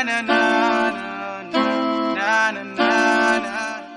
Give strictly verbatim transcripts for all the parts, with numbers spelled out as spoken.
na na na na na na.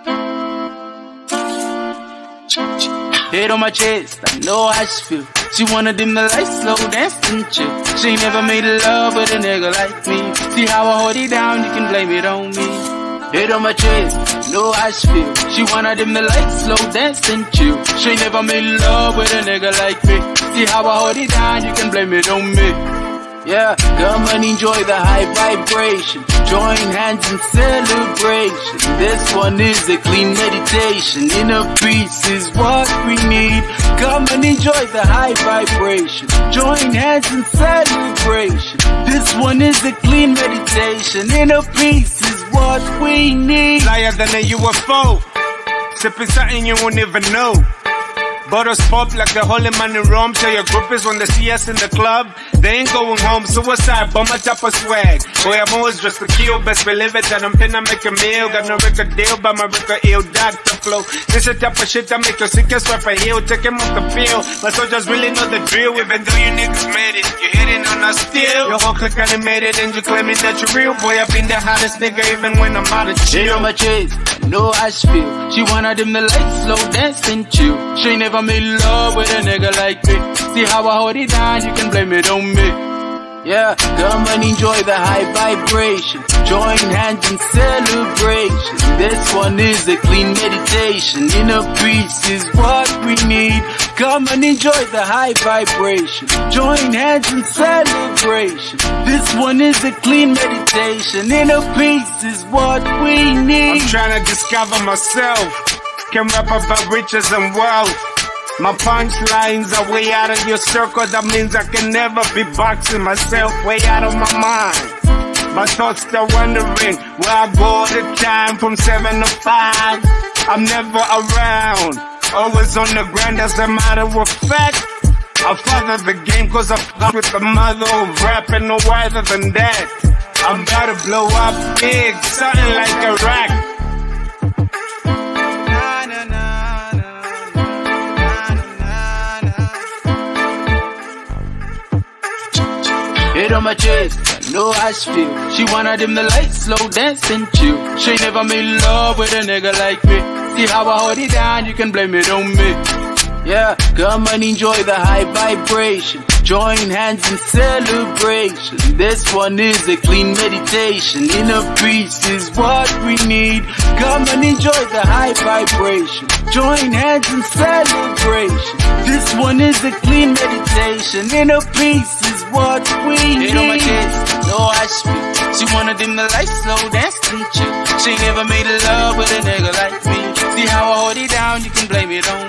Head on my chest, I know how she feel. She wanna dim the lights, slow dance and chill. She ain't never made love with a nigga like me. See how I hold it down, you can blame it on me. Head on my chest, I know how she feel. She wanna dim the lights, slow dance and chill. She ain't never made love with a nigga like me. See how I hold it down, you can blame it on me. Yeah, come and enjoy the high vibration. Join hands in celebration. This one is a clean meditation. Inner peace is what we need. Come and enjoy the high vibration. Join hands in celebration. This one is a clean meditation. Inner peace is what we need. Flyer than a U F O. Sipping something you won't even know. Bottles pop like the holy man in Rome. Tell your groupies when they see us in the club, they ain't going home. Suicide, bomb a top of swag. Boy, I'm always just to kill. Best believe it that I'm finna make a meal. Got no record deal, but my record ill. Doctor flow. This is the type of shit that make your sickest rapper heal. Take him off the pill. My soldiers really know the drill. Even though you niggas made it, you hitting on us still. Your whole clique animated and you claiming that you're real. Boy, I've been the hottest nigga even when I'm out of Shit chill. on my chest, I know how she feel. She wanna dim the lights, slow dance and chill. She ain't never made love with a nigga like me. See how I hold it down, you can blame it on me. Yeah, come and enjoy the high vibration. Join hands in celebration. This one is a clean meditation. Inner peace is what we need. Come and enjoy the high vibration. Join hands in celebration. This one is a clean meditation. Inner peace is what we need. I'm trying to discover myself. Can rap about riches and wealth. My punchlines are way out of your circle. That means I can never be boxing myself way out of my mind. My thoughts still wondering where I go all the time from seven to five. I'm never around, always on the ground. As a matter of fact, I father the game cause I fuck with the mother of rap and no wiser than that. I'm about to blow up big, something like a rack. Head on my chest, I know how she feel. She wanna dim the lights, slow dance and chill. She ain't never made love with a nigga like me. See how I hold it down, you can blame it on me. Yeah, come and enjoy the high vibration. Join hands in celebration. This one is a clean meditation. Inner peace is what we need. Come and enjoy the high vibration. Join hands in celebration. This one is a clean meditation. Inner peace is what we need. Head on my chest, know how she feel. She wanna dim the lights, slow dance and chill. She ain't never made love with a nigga like me. See how I hold it down, you can blame it on me.